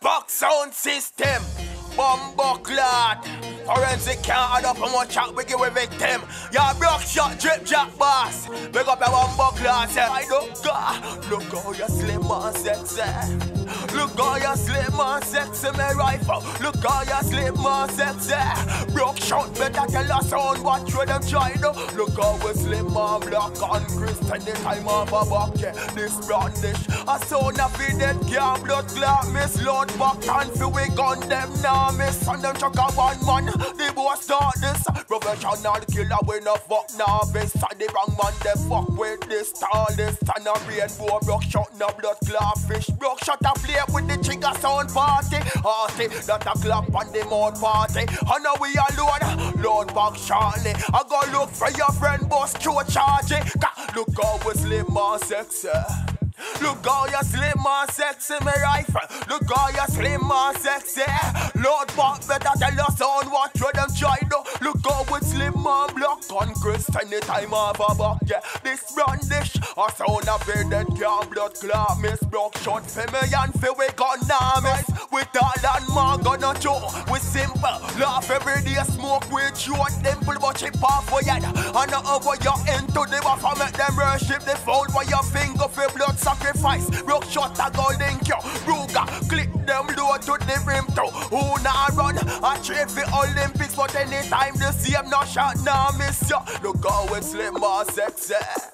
LoudPack sound system. Bumbo clad. Forensic can't add up and one chat we give a victim. Ya broke shot, drip jack boss. Big up your bumbo clad. Say, I don't go. Look how you slim and sexy. Look how you slim and sexy, me rifle. Look how you slim and sexy. Broke shot, better tell us on what through them try to. Look how we slim and black and crisp. Anytime of a bucket, this brandish. A sound of it dead, can't blood clot. Miss LoudPack and feel we gun them now. Miss and them chuck a one man. They both start this. Professional killer, we no fuck novice. And the wrong man, they fuck with this tallest. And a rainbow broke shot, no blood clot fish. Broke shot a play with the trigger sound party. Hearty, that a clap on the mouth party. And now we alone, LoudPack shortly. I go look for your friend, boss, through charge. Look how we slim and sexy. Look how you slim and sexy, me rifle. Look how you slim and sexy. LoudPack better tell us on what through them try to. Look how we slim and black and crisp. Anytime of a buck, yeah. This brandish, a sound of it that can't blood clot. Miss broke shot for me and for we gonna miss. With all and more gonna show. We simple, laugh every day, smoke with you and dimple, but chip off for yet. And over you into the waffle, make them worship the foul for your finger for blood sacrifice. Broke shot a golden cure. Ruga, click them low to the rim too. Who nah run? I trade for Olympics, but anytime the same no shot, nah miss ya. Look how it's slim and sexy.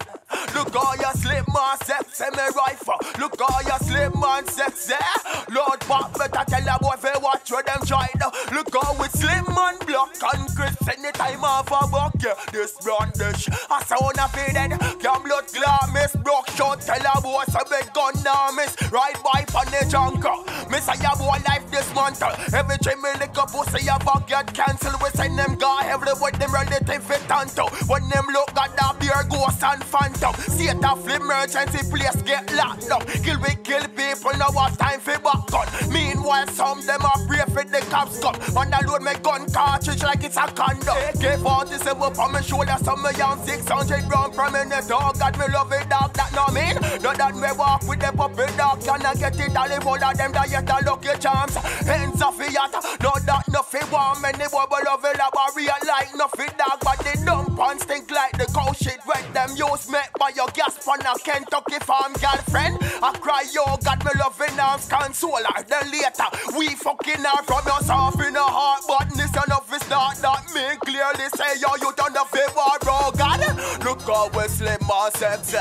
Look how you slim and sexy, me rifle. Look how you slim and sexy. LoudPack better tell a boy fi watch where them try to. Look how it's slim and black and crisp. Anytime off a buck, yeah. This brandish, a sound of it dead. Can blood clot miss. Broke shot, tell a boy so big gun now miss. Ride by on the junker. Miss a ya boy life dismantle. Every time me lick up pussy a bug get cancel. We send them guy every with them relative fit tanto. When them look at that beer ghost and phantom. State of emergency place get locked up. Kill we kill people, now what time for back gun. Meanwhile some them are brave for the cops come. And I load my gun cartridge like it's a condom. AK-47 on my shoulder, some me young 600 round from in the dog. God me love it dog, that no mean. Not that me walk with the puppy dog. Can I get it all if all of them that yet a lucky charms. Hands off the yacht, not that nothing warm. Any bubble of it up a real like nothing dog. But they dump and stink like the cow shit. Wet them use make by your gas from a Kentucky farm girlfriend. I cry, yo, God, me loving arms console her. Then later, we fucking her from your soft in her heart. But this enough is not that me clearly say, yo, you done the favor, bro, God. Look how we slim and sexy.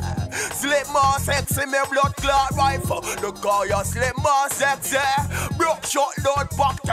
Slim and sexy, me blood clot rifle. Look how you slim and sexy. Broke shot, LoudPack